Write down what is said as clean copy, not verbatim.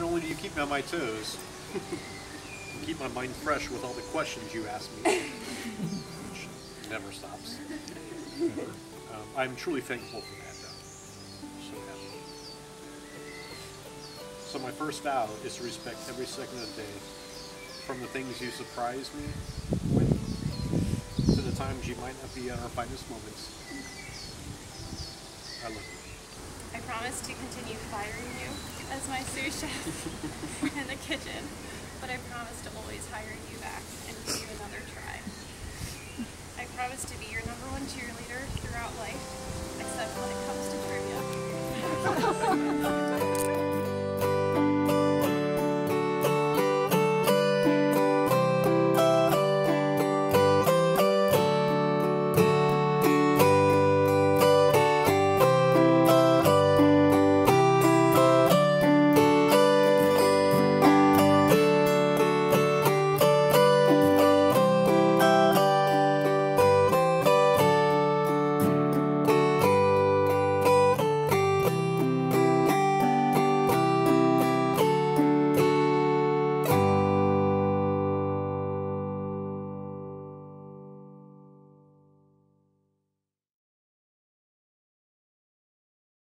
only do you keep me on my toes, you keep my mind fresh with all the questions you ask me, which never stops. I'm truly thankful for that, though. So, yeah. So my first vow is to respect every second of the day, from the things you surprise me with, to the times you might not be at our finest moments. I love you. I promise to continue firing you as my sous chef in the kitchen, but I promise to always hire you back and give you another try. I promise to be your #1 cheerleader throughout life, except when it comes to trivia.